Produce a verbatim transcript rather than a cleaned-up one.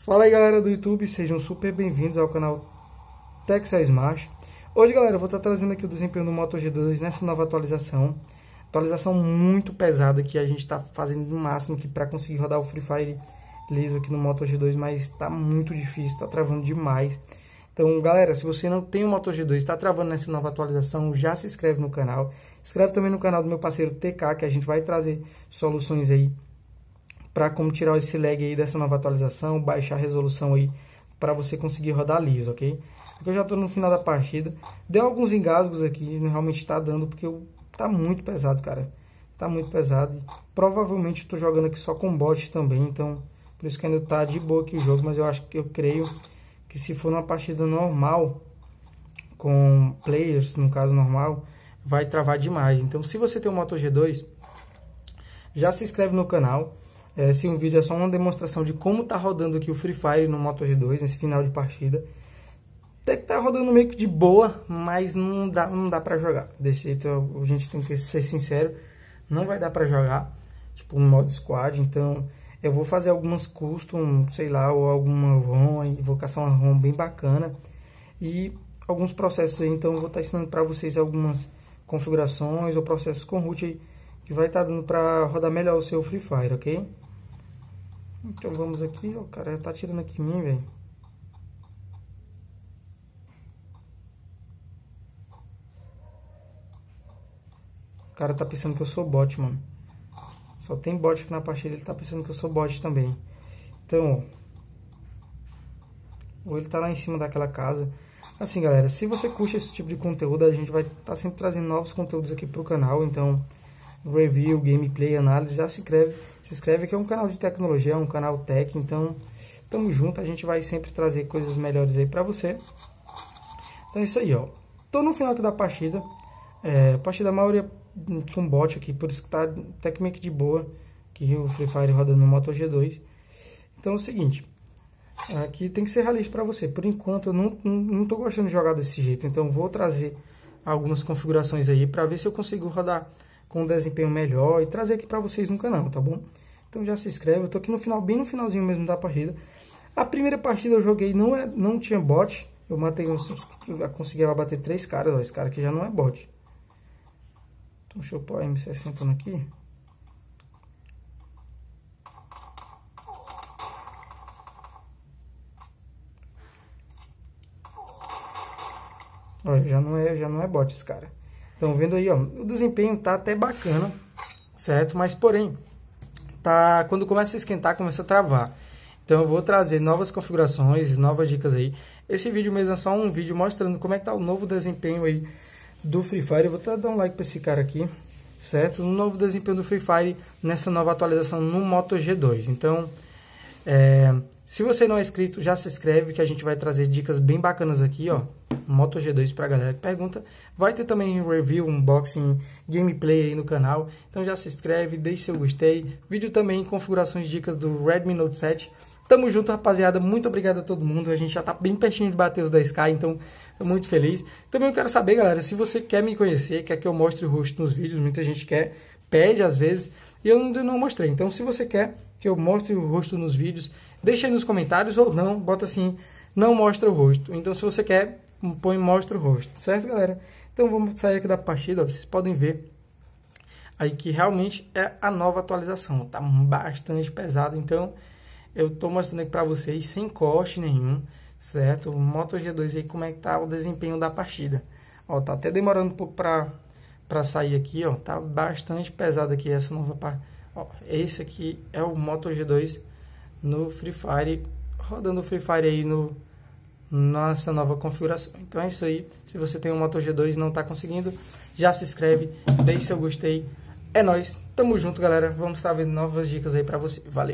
Fala aí galera do YouTube, sejam super bem-vindos ao canal Texel Smash. Hoje galera, eu vou estar trazendo aqui o desempenho do Moto G dois nessa nova atualização. Atualização muito pesada que a gente está fazendo no máximo para conseguir rodar o Free Fire liso aqui no Moto G dois, mas está muito difícil, está travando demais. Então galera, se você não tem o Moto G dois, está travando nessa nova atualização, já se inscreve no canal. Se inscreve também no canal do meu parceiro T K, que a gente vai trazer soluções aí para como tirar esse lag aí dessa nova atualização, baixar a resolução aí para você conseguir rodar liso, ok? Aqui eu já estou no final da partida, deu alguns engasgos aqui, realmente está dando, porque eu, tá muito pesado, cara, tá muito pesado, e provavelmente estou jogando aqui só com bot também, então por isso que ainda tá de boa aqui o jogo, mas eu acho que eu creio que se for uma partida normal, com players, no caso normal, vai travar demais. Então se você tem o Moto G dois, já se inscreve no canal. Esse um vídeo é só uma demonstração de como tá rodando aqui o Free Fire no Moto G dois, nesse final de partida. Até que tá rodando meio que de boa, mas não dá, não dá pra jogar. Desse jeito a gente tem que ser sincero, não vai dar pra jogar, tipo no modo squad. Então eu vou fazer algumas custom, sei lá, ou alguma ROM, invocação a ROM bem bacana. E alguns processos aí, então eu vou estar ensinando pra vocês algumas configurações ou processos com root aí, que vai estar dando pra rodar melhor o seu Free Fire, ok? Então vamos aqui, ó, o cara tá atirando aqui em mim, velho. O cara tá pensando que eu sou bot, mano. Só tem bot aqui na partida, ele tá pensando que eu sou bot também. Então, ó, ou ele tá lá em cima daquela casa. Assim, galera, se você curte esse tipo de conteúdo, a gente vai estar tá sempre trazendo novos conteúdos aqui pro canal. Então, review, gameplay, análise, já se inscreve. Se inscreve que é um canal de tecnologia, é um canal tech, então tamo junto, a gente vai sempre trazer coisas melhores aí pra você. Então é isso aí, ó. Tô no final aqui da partida, é, partida a maioria com bot aqui, por isso que tá até que meio que de boa, que o Free Fire roda no Moto G dois. Então é o seguinte, aqui tem que ser realista pra você. Por enquanto eu não, não, não tô gostando de jogar desse jeito, então vou trazer algumas configurações aí pra ver se eu consigo rodar com um desempenho melhor e trazer aqui pra vocês no canal, tá bom? Então já se inscreve, eu tô aqui no final, bem no finalzinho mesmo da partida. A primeira partida eu joguei, não, é, não tinha bot, eu matei, eu consegui abater três caras, ó, esse cara aqui já não é bot. Então deixa eu pôr a M sessenta aqui. Olha, já não é, já não é bot esse cara. Então, vendo aí, ó, o desempenho tá até bacana, certo? Mas, porém, tá, quando começa a esquentar, começa a travar. Então, eu vou trazer novas configurações, novas dicas aí. Esse vídeo mesmo é só um vídeo mostrando como é que tá o novo desempenho aí do Free Fire. Eu vou até dar um like pra esse cara aqui, certo? O novo desempenho do Free Fire nessa nova atualização no Moto G dois. Então, é, se você não é inscrito, já se inscreve que a gente vai trazer dicas bem bacanas aqui, ó. Moto G dois pra galera que pergunta. Vai ter também review, unboxing, gameplay aí no canal. Então já se inscreve, deixe seu gostei. Vídeo também, configurações, dicas do Redmi Note sete. Tamo junto, rapaziada. Muito obrigado a todo mundo. A gente já tá bem pertinho de bater os dez K, então tô muito feliz. Também eu quero saber, galera, se você quer me conhecer, quer que eu mostre o rosto nos vídeos. Muita gente quer, pede às vezes, e eu ainda não mostrei. Então se você quer que eu mostre o rosto nos vídeos, deixa aí nos comentários, ou não, bota assim, não mostra o rosto. Então se você quer, põe mostra o rosto, certo, galera? Então vamos sair aqui da partida, ó. Vocês podem ver aí que realmente é a nova atualização, tá bastante pesado. Então eu tô mostrando aqui pra vocês sem corte nenhum, certo? O Moto G dois aí, como é que tá o desempenho da partida. Ó, tá até demorando um pouco pra, pra sair aqui, ó. Tá bastante pesado aqui essa nova parte. Ó, esse aqui é o Moto G dois no Free Fire, rodando o Free Fire aí no nossa nova configuração. Então é isso aí. Se você tem um Moto G dois e não tá conseguindo, já se inscreve, deixe seu gostei. É nóis, tamo junto, galera. Vamos estar vendo novas dicas aí pra você. Valeu!